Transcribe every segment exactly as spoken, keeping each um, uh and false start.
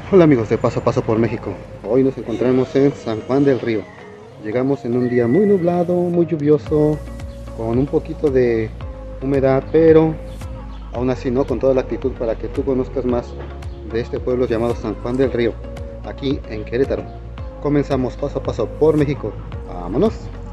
Hola amigos de Paso a Paso por México. Hoy nos encontramos en San Juan del Río. Llegamos en un día muy nublado, muy lluvioso, con un poquito de humedad, pero aún así no, con toda la actitud para que tú conozcas más de este pueblo llamado San Juan del Río, aquí en Querétaro. Comenzamos Paso a Paso por México. ¡Vámonos!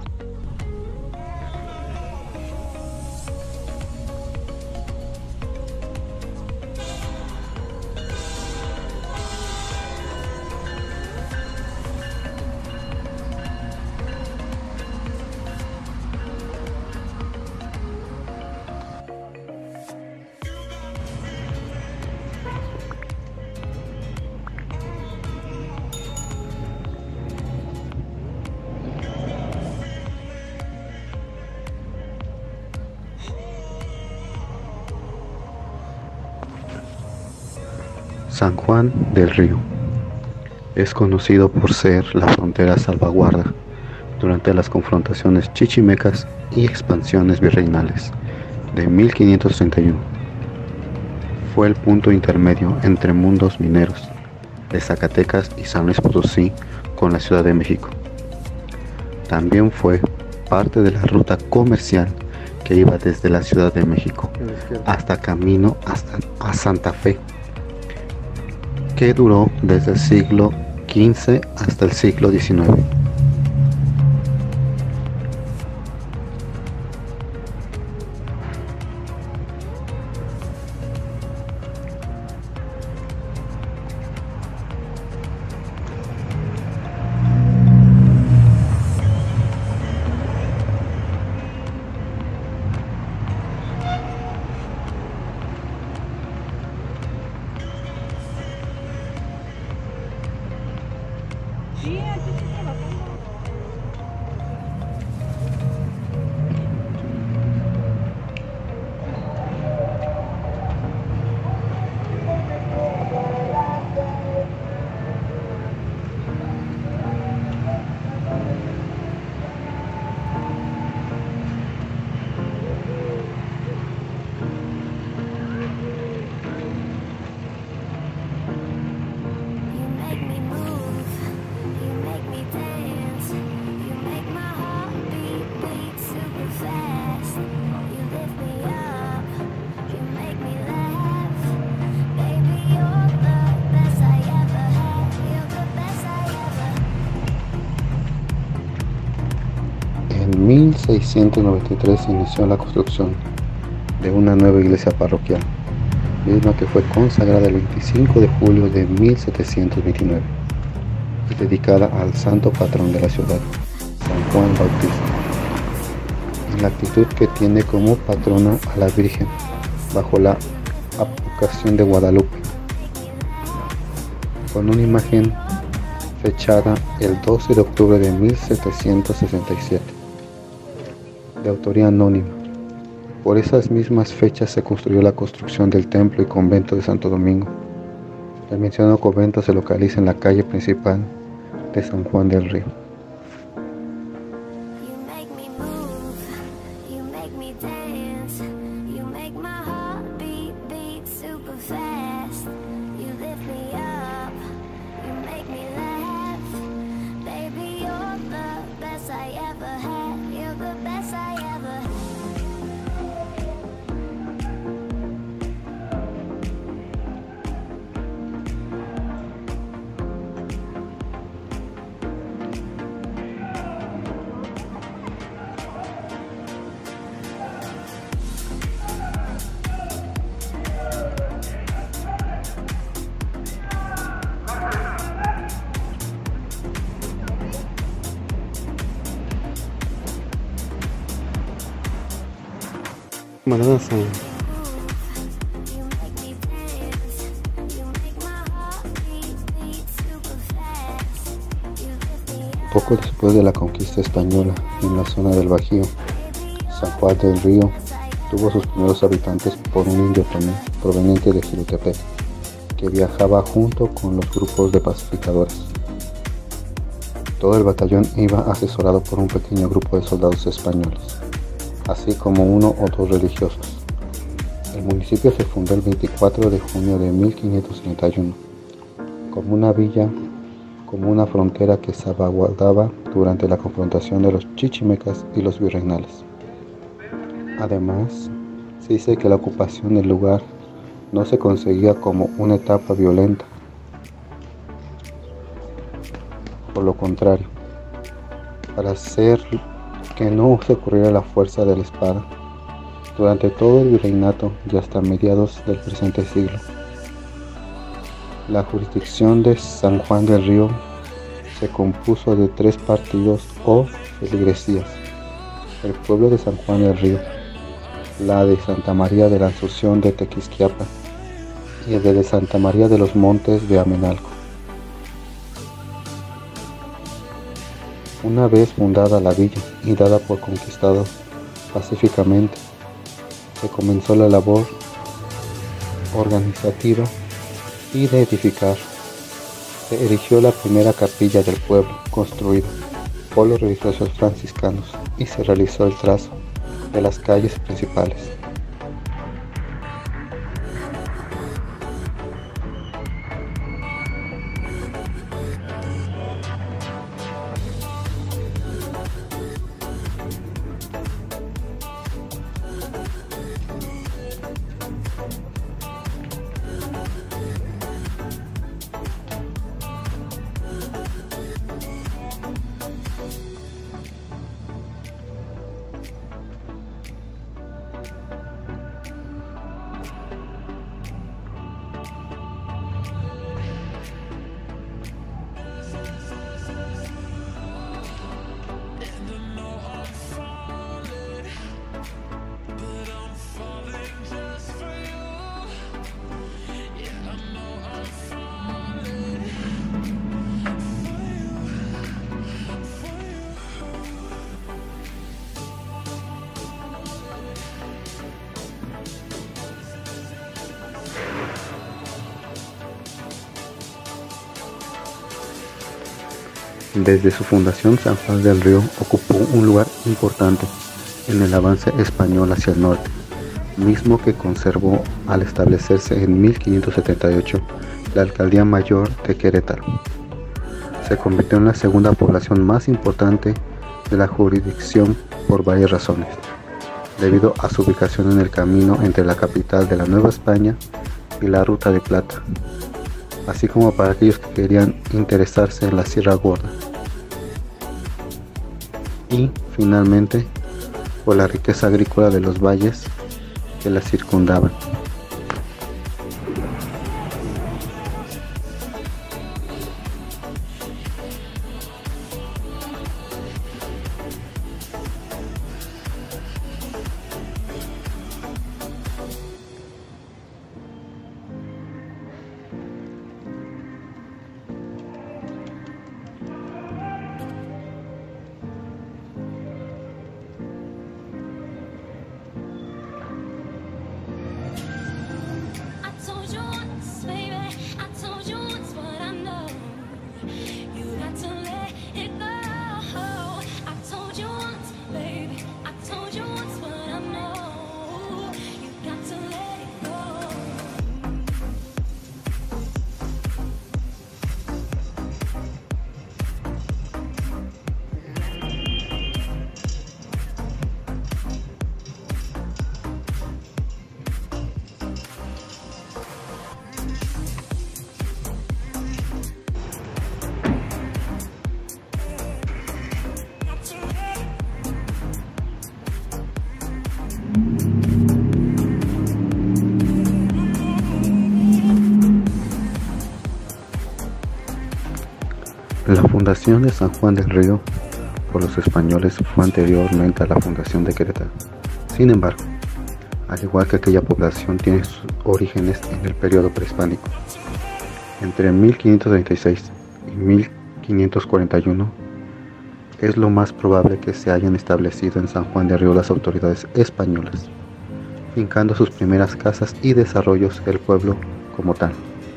San Juan del Río es conocido por ser la frontera salvaguarda durante las confrontaciones chichimecas y expansiones virreinales de mil quinientos treinta y uno. Fue el punto intermedio entre mundos mineros de Zacatecas y San Luis Potosí con la Ciudad de México. También fue parte de la ruta comercial que iba desde la Ciudad de México hasta camino hasta a Santa Fe, que duró desde el siglo quince hasta el siglo diecinueve. Sí, aquí estoy trabajando. En mil seiscientos noventa y tres se inició la construcción de una nueva iglesia parroquial, misma que fue consagrada el veinticinco de julio de mil setecientos veintinueve y dedicada al santo patrón de la ciudad, San Juan Bautista, en la actitud que tiene como patrona a la Virgen bajo la advocación de Guadalupe, con una imagen fechada el doce de octubre de mil setecientos sesenta y siete, de autoría anónima. Por esas mismas fechas se construyó la construcción del templo y convento de Santo Domingo. El mencionado convento se localiza en la calle principal de San Juan del Río. Manada San. Poco después de la conquista española en la zona del Bajío, San Juan del Río tuvo sus primeros habitantes por un indio proveniente de Jirutepec, que viajaba junto con los grupos de pacificadores. Todo el batallón iba asesorado por un pequeño grupo de soldados españoles, así como uno o dos religiosos. El municipio se fundó el veinticuatro de junio de mil quinientos treinta y uno como una villa, como una frontera que salvaguardaba durante la confrontación de los chichimecas y los virreinales. Además, se dice que la ocupación del lugar no se conseguía como una etapa violenta. Por lo contrario, para hacer que no se ocurriera la fuerza de la espada, durante todo el virreinato y hasta mediados del presente siglo, la jurisdicción de San Juan del Río se compuso de tres partidos o feligresías: el pueblo de San Juan del Río, la de Santa María de la Asunción de Tequisquiapan y el de Santa María de los Montes de Amenalco. Una vez fundada la villa y dada por conquistado pacíficamente, se comenzó la labor organizativa y de edificar. Se erigió la primera capilla del pueblo, construida por los religiosos franciscanos, y se realizó el trazo de las calles principales. Desde su fundación, San Juan del Río ocupó un lugar importante en el avance español hacia el norte, mismo que conservó al establecerse en mil quinientos setenta y ocho la Alcaldía Mayor de Querétaro. Se convirtió en la segunda población más importante de la jurisdicción por varias razones, debido a su ubicación en el camino entre la capital de la Nueva España y la Ruta de Plata, así como para aquellos que querían interesarse en la Sierra Gorda, y finalmente por la riqueza agrícola de los valles que la circundaban. La fundación de San Juan del Río por los españoles fue anteriormente a la fundación de Querétaro. Sin embargo, al igual que aquella población, tiene sus orígenes en el periodo prehispánico. Entre mil quinientos treinta y seis y mil quinientos cuarenta y uno es lo más probable que se hayan establecido en San Juan del Río las autoridades españolas, fincando sus primeras casas y desarrollos del pueblo como tal.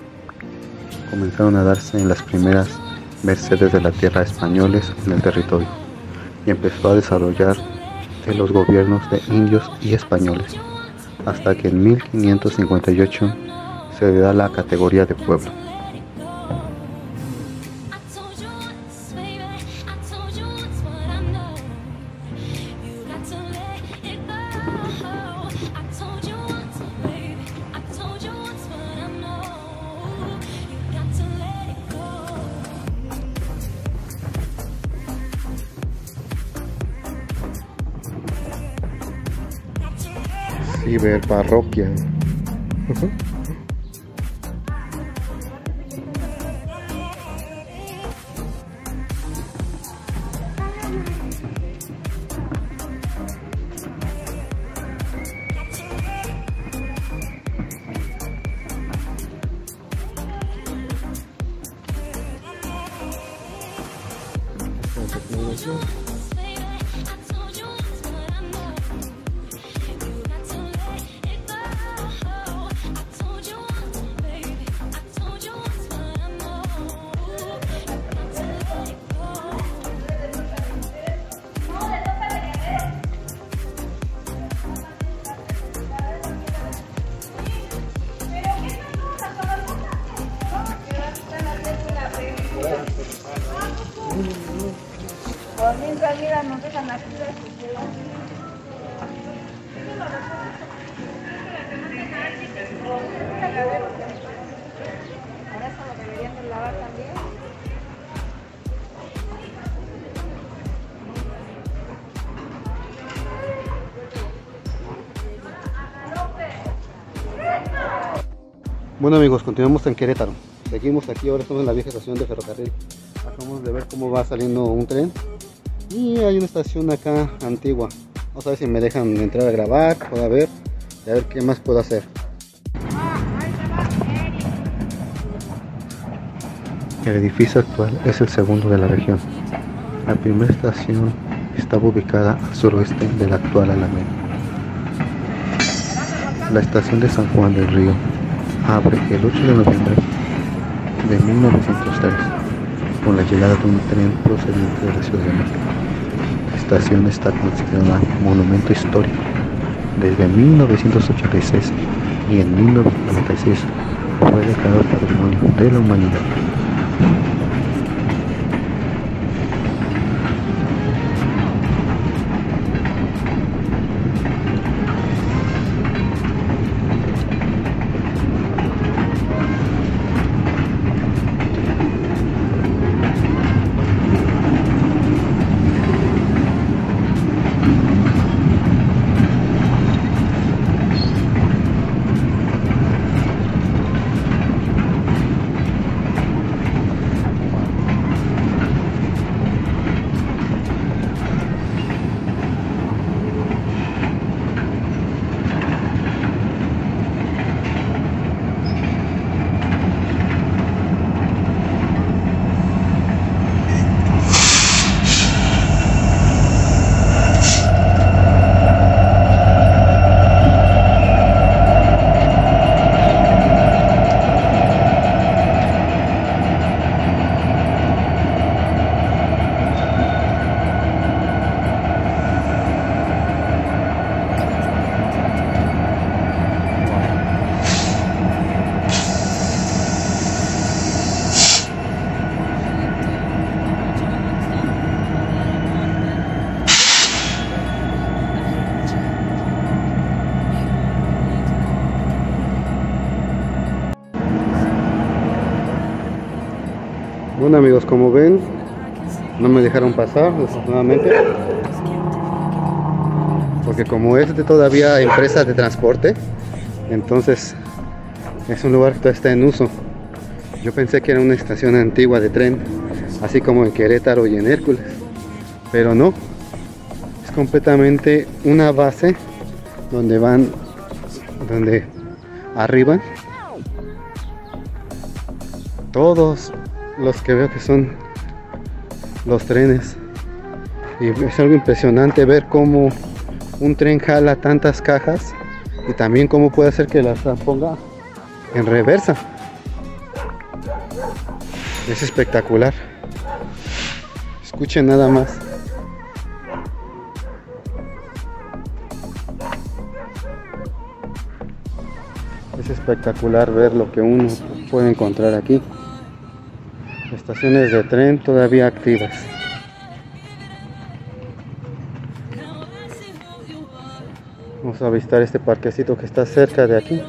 Comenzaron a darse en las primeras mercedes de la tierra españoles en el territorio, y empezó a desarrollar de los gobiernos de indios y españoles, hasta que en mil quinientos cincuenta y ocho se le da la categoría de pueblo. Ciberparroquia. Mientras mira, nos dejan aquí las ahora eso lo deberían de lavar también. Bueno amigos, continuamos en Querétaro. Seguimos aquí, ahora estamos en la vieja estación de ferrocarril. Acabamos de ver cómo va saliendo un tren. Y hay una estación acá antigua. Vamos a ver si me dejan entrar a grabar, puedo ver, y a ver qué más puedo hacer. El edificio actual es el segundo de la región. La primera estación estaba ubicada al suroeste de la actual Alameda. La estación de San Juan del Río abre el ocho de noviembre de mil novecientos tres con la llegada de un tren procedente de la Ciudad de México. La estación está considerada monumento histórico desde mil novecientos ochenta y seis y en mil novecientos noventa y seis fue declarado Patrimonio de la Humanidad. Bueno amigos, como ven, no me dejaron pasar desafortunadamente, porque como es de todavía empresa de transporte, entonces es un lugar que todavía está en uso. Yo pensé que era una estación antigua de tren, así como en Querétaro y en Hércules, pero no, es completamente una base donde van, donde arriban todos los que veo que son los trenes. Y es algo impresionante ver cómo un tren jala tantas cajas y también cómo puede hacer que las ponga en reversa. Es espectacular. Escuchen nada más. Es espectacular ver lo que uno puede encontrar aquí. Estaciones de tren todavía activas. Vamos a visitar este parquecito que está cerca de aquí.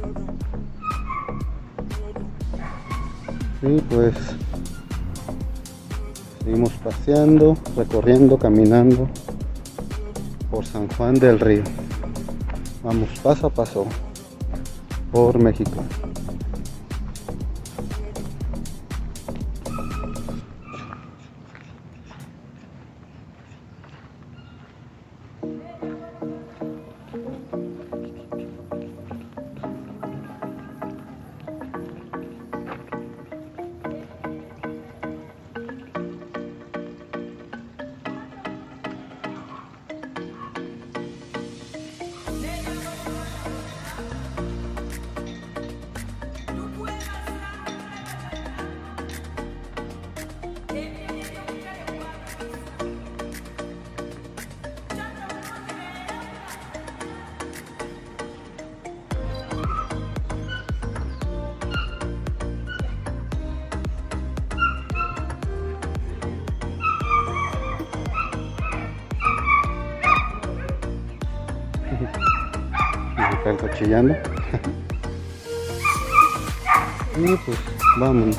Y pues seguimos paseando, recorriendo, caminando por San Juan del Río. Vamos paso a paso por México. Mi perro chillando. Y pues vámonos.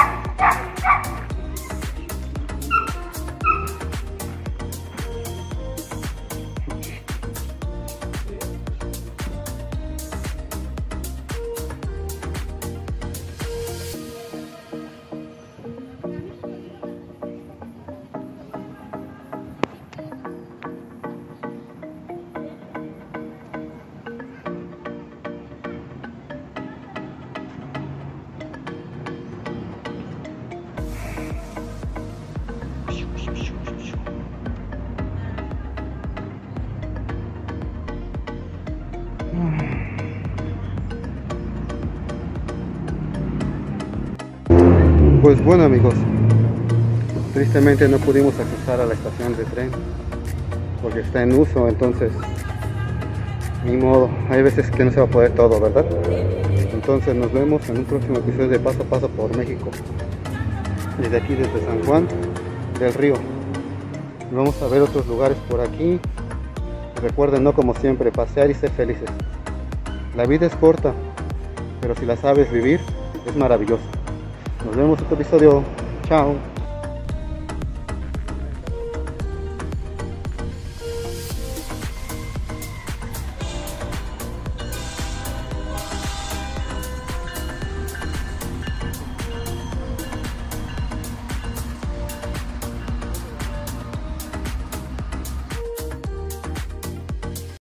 Pues bueno amigos, tristemente no pudimos accesar a la estación de tren porque está en uso, entonces ni modo, hay veces que no se va a poder todo, ¿verdad? Entonces nos vemos en un próximo episodio de Paso a Paso por México, desde aquí, desde San Juan del Río. Vamos a ver otros lugares por aquí. Recuerden, no como siempre, pasear y ser felices. La vida es corta, pero si la sabes vivir, es maravillosa. Nos vemos en otro episodio. Chao.